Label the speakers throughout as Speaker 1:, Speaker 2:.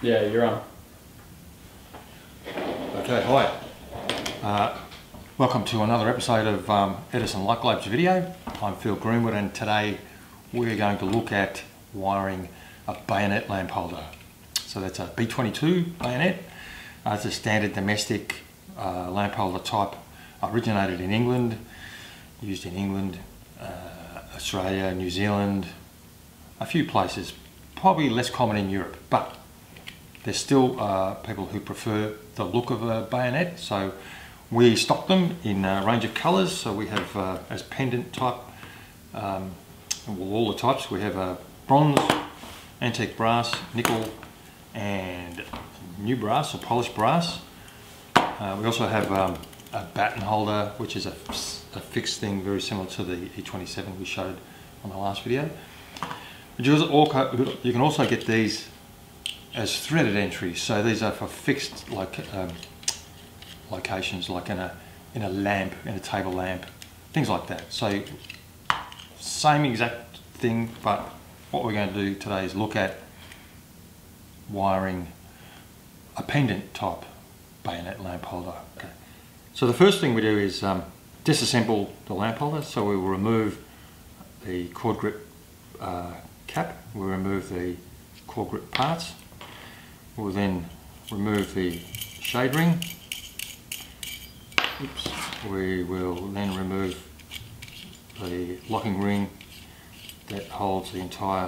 Speaker 1: Yeah, you're on.
Speaker 2: Okay, hi. Welcome to another episode of Edison Light Globes video. I'm Phil Greenwood, and today we're going to look at wiring a bayonet lamp holder. So that's a B22 bayonet. It's a standard domestic lamp holder type, originated in England, used in England, Australia, New Zealand, a few places, probably less common in Europe, but there's still people who prefer the look of a bayonet. So we stock them in a range of colours. So we have as pendant type, all the types. We have bronze, antique brass, nickel, and new brass or polished brass. We also have a baton holder, which is a fixed thing, very similar to the E27 we showed on the last video. But you can also get these as threaded entries. So these are for fixed locations, like in a lamp, in a table lamp, things like that. So same exact thing, but what we're going to do today is look at wiring a pendant type bayonet lamp holder. Okay. So the first thing we do is disassemble the lamp holder. So we will remove the cord grip cap, we'll remove the cord grip parts, we'll then remove the shade ring. Oops. We will then remove the locking ring that holds the entire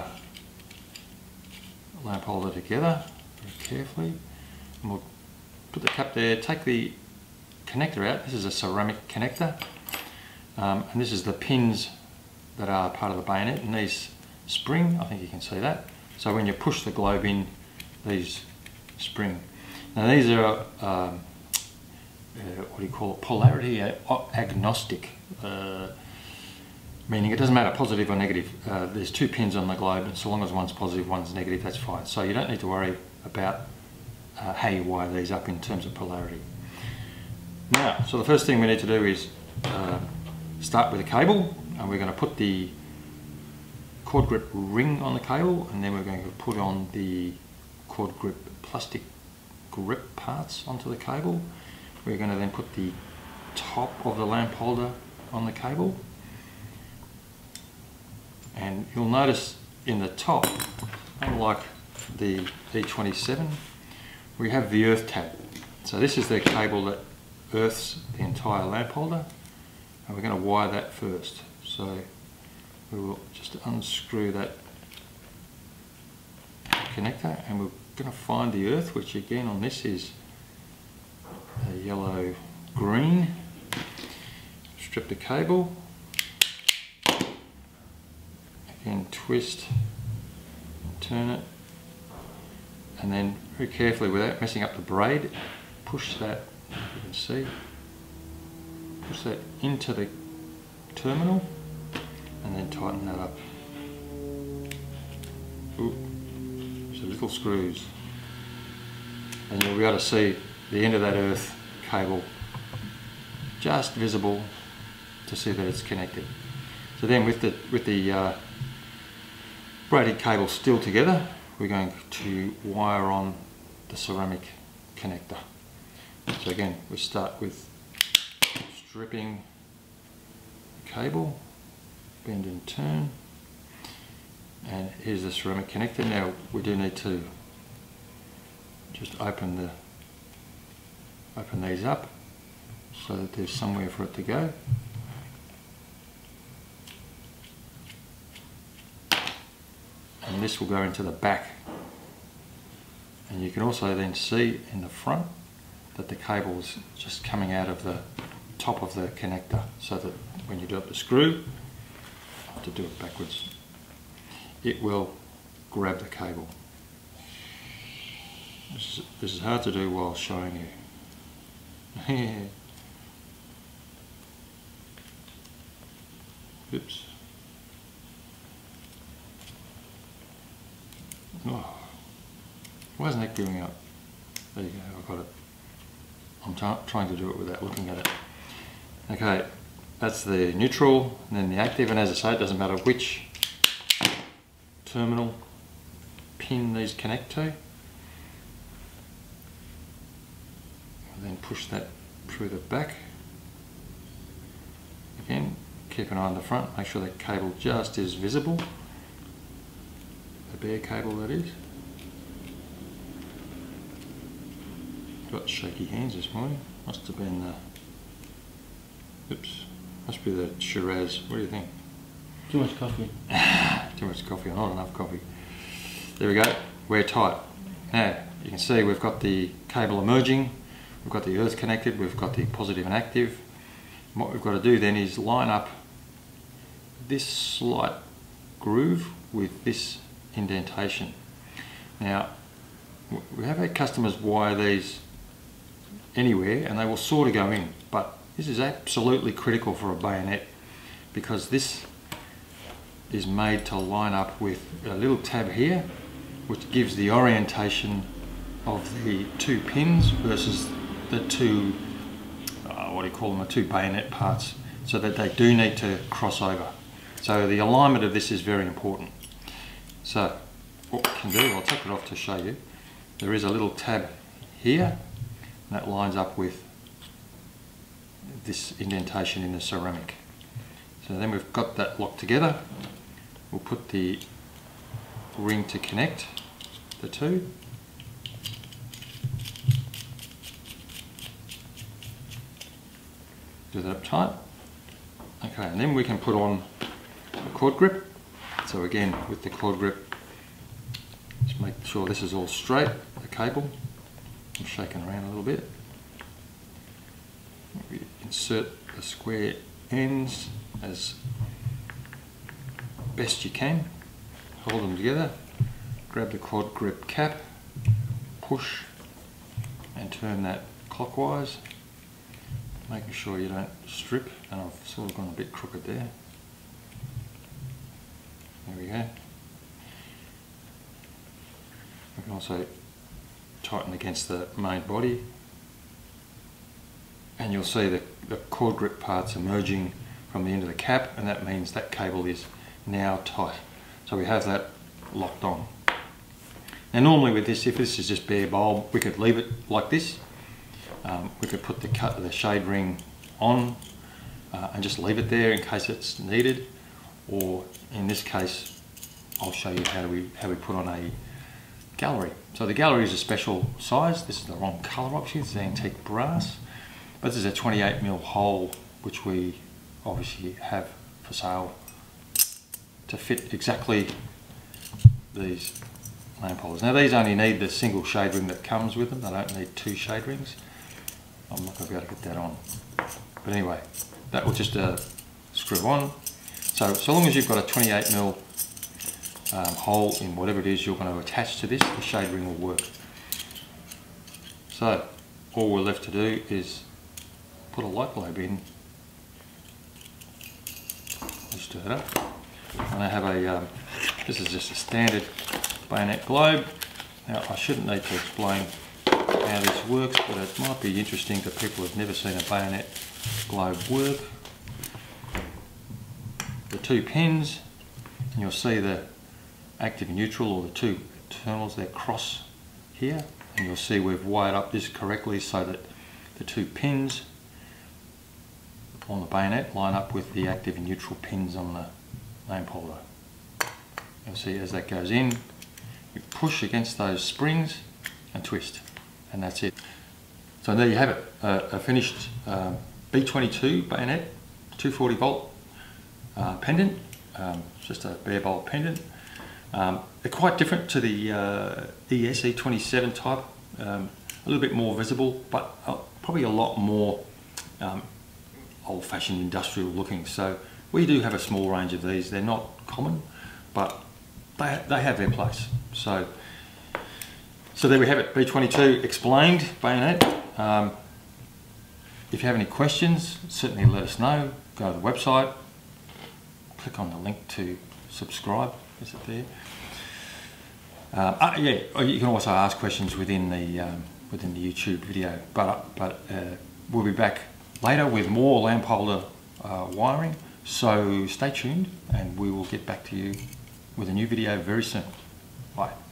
Speaker 2: lamp holder together very carefully. And we'll put the cap there, take the connector out. This is a ceramic connector, and this is the pins that are part of the bayonet, and these spring, I think you can see that. So when you push the globe in, these spring. Now these are what do you call it, polarity agnostic, meaning it doesn't matter positive or negative. There's two pins on the globe, and so long as one's positive, one's negative, that's fine. So you don't need to worry about how you wire these up in terms of polarity. Now, so the first thing we need to do is start with a cable, and we're going to put the cord grip ring on the cable, and then we're going to put on the cord grip plastic grip parts onto the cable. We're going to then put the top of the lamp holder on the cable, and you'll notice in the top, unlike the E27, we have the earth tab. So this is the cable that earths the entire lamp holder, and we're going to wire that first. So we will just unscrew that connector, and we're going to find the earth, which again on this is a yellow green. Strip the cable, again twist and turn it, and then very carefully, without messing up the braid, push that, you can see, push that into the terminal, and then tighten that up. Ooh, so little screws, and you'll be able to see the end of that earth cable just visible to see that it's connected. So then with the braided cable still together, we're going to wire on the ceramic connector. So again, we start with stripping the cable, bend and turn, and here's the ceramic connector. Now we do need to just open these up so that there's somewhere for it to go. And this will go into the back, and you can also then see in the front that the cable is just coming out of the top of the connector, so that when you do up the screw, I have to do it backwards, it will grab the cable. This is hard to do while showing you. Oops. Oh, why isn't that giving up? There you go, I've got it. I'm trying to do it without looking at it. Okay, that's the neutral, and then the active, and as I say, it doesn't matter which terminal pin these connect to. push that through the back. Again, keep an eye on the front, make sure that cable just is visible. The bare cable, that is. Got shaky hands this morning. Must have been the... Oops. Must be the Shiraz. What do you think?
Speaker 1: Too much coffee.
Speaker 2: Too much coffee, or not enough coffee. There we go. We're tight. Now, you can see we've got the cable emerging. We've got the earth connected. We've got the positive and active. And what we've got to do then is line up this slight groove with this indentation. Now, we have had customers wire these anywhere and they will sort of go in, but this is absolutely critical for a bayonet because this is made to line up with a little tab here, which gives the orientation of the two pins versus the two, what do you call them, the two bayonet parts, so that they do need to cross over. So the alignment of this is very important. So what we can do, I'll take it off to show you. There is a little tab here that lines up with this indentation in the ceramic. So then we've got that locked together. We'll put the ring to connect the two. Do that up tight. Okay, and then we can put on a cord grip. So again, with the cord grip, just make sure this is all straight, the cable. I'm shaking around a little bit. We insert the square ends as best you can. Hold them together. Grab the cord grip cap, push and turn that clockwise, making sure you don't strip, and I've sort of gone a bit crooked there. There we go. We can also tighten against the main body, and you'll see the cord grip parts emerging from the end of the cap, and that means that cable is now tight. So we have that locked on. Now normally with this, if this is just bare bulb, we could leave it like this. We could put the shade ring on and just leave it there in case it's needed, or in this case I'll show you how we put on a gallery. So the gallery is a special size. This is the wrong colour option, it's antique brass, but this is a 28mm hole which we obviously have for sale to fit exactly these lamp holders. Now these only need the single shade ring that comes with them, they don't need two shade rings. I'm not going to be able to get that on. But anyway, that will just screw on. So long as you've got a 28mm hole in whatever it is you're going to attach to this, the shade ring will work. So all we're left to do is put a light globe in. Just do it up. And I have a, this is just a standard bayonet globe. Now I shouldn't need to explain how this works, but it might be interesting to people who've never seen a bayonet globe work. The two pins, and you'll see the active and neutral, or the two terminals, they're cross here, and you'll see we've wired up this correctly so that the two pins on the bayonet line up with the active and neutral pins on the lamp holder. You'll see as that goes in, you push against those springs and twist, and that's it. So there you have it, a finished B22 bayonet, 240 volt pendant, just a bare bolt pendant. They're quite different to the ES E27 type, a little bit more visible, but probably a lot more old-fashioned industrial looking. So we do have a small range of these. They're not common, but they have their place. So there we have it, B22 explained bayonet. If you have any questions, certainly let us know. Go to the website, click on the link to subscribe. Is it there? Yeah, you can also ask questions within the YouTube video. But we'll be back later with more lamp holder wiring. So stay tuned, and we will get back to you with a new video very soon. Bye.